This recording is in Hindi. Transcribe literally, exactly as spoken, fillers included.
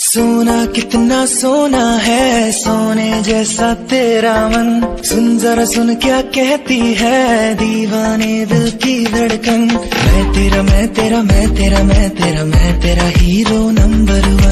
सोना कितना सोना है, सोने जैसा तेरा मन। सुन जरा सुन क्या कहती है दीवाने दिल की धड़कन। मैं तेरा मैं तेरा मैं तेरा मैं तेरा मैं तेरा हीरो नंबर वन।